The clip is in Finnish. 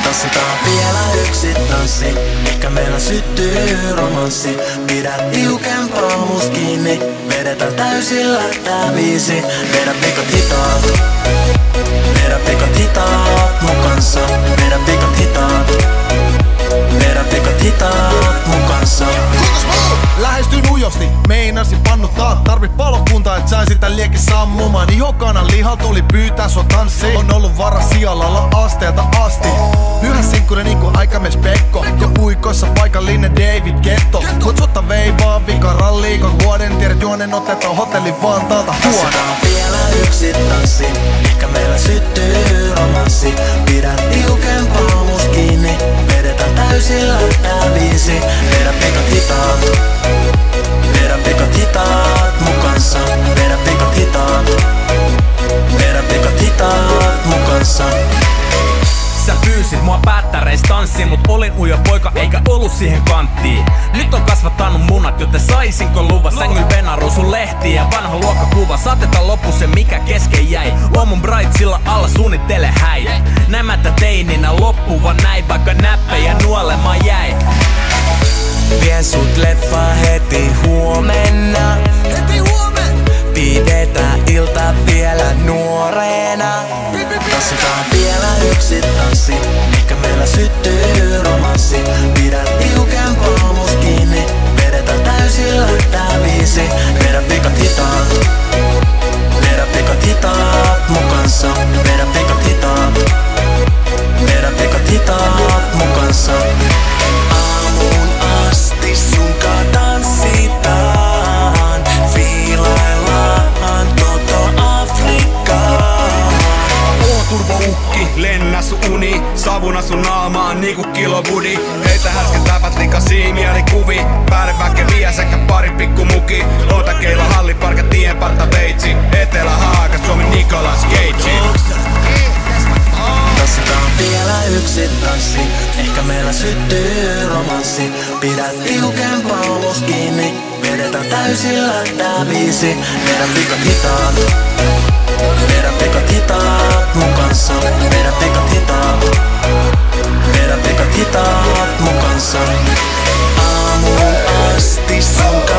Tanssitaan vielä yksi tanssi, ehkä meillä syttyy romanssi. Pidä tiukempaa mus kiinni, vedetään täysillä tää biisi. Vedä pikot hitaat, vedä pikot hitaat mun kanssa. Vedä pikot hitaat, vedä pikot hitaat mun kanssa. Lähestyin ujosti, meinasin pannuttaa. Tarvit palokuntaa, et sain sitä liekin sammumaan. Ihokanan liha tuli pyytää sua tanssiin. On ollut varas sijalla asteelta asti. Lyhä sinkkunen niinku aikamies Pekko. Ja puikoissa paikallinen David Getto. Kutsutta veivaa vika ralliin, kun vuoden tiedät juonen otetaan hotellin Vantaalta huona. Tanssitaan vielä yksi tanssi, ehkä meillä syttyy romanssi. Pidä tiukempaa mus kiinni, vedetään täysillä tää biisi. Vedä pikot hitaat, vedä pikot hitaat mun kanssa. Vedä pikot hitaat, vedä pikot hitaat mun kanssa. Sä pyysit mua päättäreis tanssiin, mut olin ujo poika eikä ollut siihen kanttiin. Nyt on kasvattanut munat, joten saisinko luva sängyl venaru sun lehtiin ja vanha luokkakuva. Saatetaan loppu se mikä kesken jäi. Luo mun bright sillä alla suunnittele häi. Nämätä teininä loppuva näin, vaikka näppejä nuolema jäi. Vien sut leffaan heti huomenna. Pidetään ilta vielä nuoreena. Tanssitaan vielä yksi tanssi, ehkä meillä syttyy romanssi. Pidä tiukempaa mus kiinni, vedetään täysillä tää biisi. Vedä pikot hitaat, vedä pikot hitaat mun kanssa. Vedä pikot hitaat, vedä pikot hitaat mun kanssa. Aamuun asti sunkaan tanssitaan, fiilaillaan Toto Afrikkaan. Oo turboukki, lennä sun uni, savuna sun naamaan niinku kilobudi. Heitä häsken täpät likasii mielikuvi, päälle väkeviä sekä pari pikku muki. Otakeilla halliparka tien parta veitsi, Etelä-Haaga Suomi Nicolas Cage. Tanssitaan vielä yksi tanssi, ehkä meillä syttyy romanssi. Pidä tiukempaa mus kiinni, vedetään täysillä tää biisi. Vedä pikot hitaat, vedä pikot hitaat mun kanssa. Vedä pikot hitaat, vedä pikot hitaat mun kanssa. Aamuun asti sun